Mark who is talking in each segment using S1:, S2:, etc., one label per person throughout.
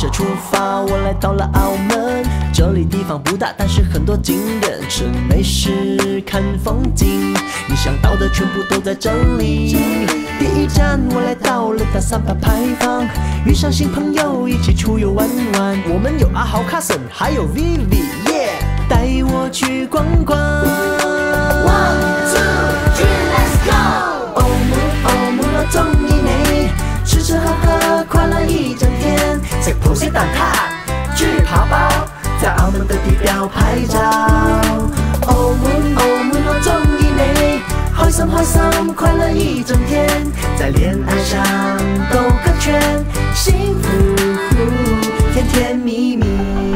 S1: 社出发，我来到了澳门。这里地方不大，但是很多景点，吃美食，看风景，你想到的全部都在这里。第一站我来到了大三巴牌坊，遇上新朋友一起出游玩玩。我们有阿豪、Carson， 还有 Vivi， 带我去逛逛。
S2: One, two, three, let's go！
S1: 澳門我中意你，吃吃喝喝快樂一整天，食葡式蛋撻，豬扒包，在澳門的地標拍照。澳門我中意你，開心快樂一整天，在戀愛上兜個圈，幸福甜甜蜜蜜。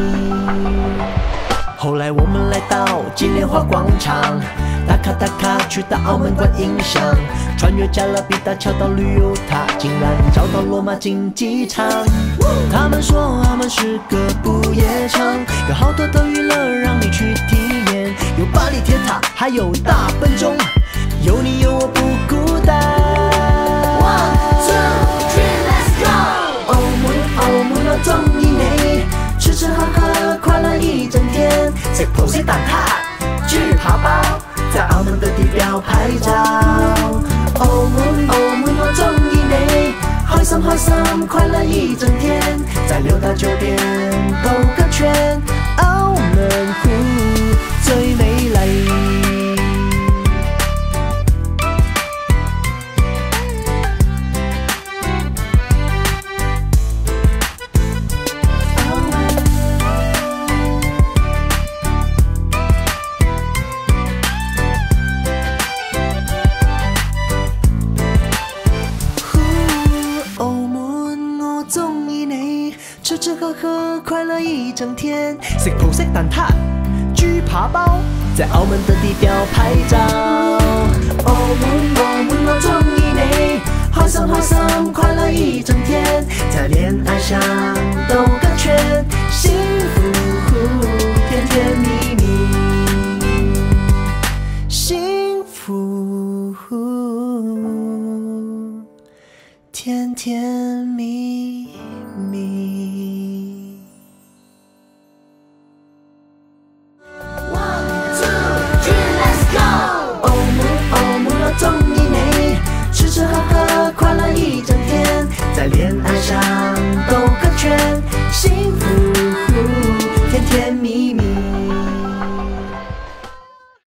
S1: 後來我們來到金蓮花廣場，打卡去到澳門觀音像，穿越加勒比大橋到旅遊塔，竟然找到羅馬競技場。他們說澳門是個不夜城，有好多的娛樂讓你去體驗，有巴黎鐵塔，還有大笨鐘，有你有我不孤單。
S2: One, two, three, let's go！
S1: 澳門我中意你，吃吃喝喝快樂一整天，食葡式蛋撻，豬扒包，在澳門的地標拍照。澳門我中意你，開心快樂一整天，在六大酒店兜個圈，澳門湖最美麗。吃吃喝喝快樂一整天，食葡式蛋撻，豬扒包，在澳門的地標拍照。澳門我中意你，開心快樂一整天，在戀愛上兜個圈，幸福甜甜蜜蜜，幸福甜甜蜜蜜。中意你，吃吃喝喝快樂一整天，在戀愛上兜個圈，幸福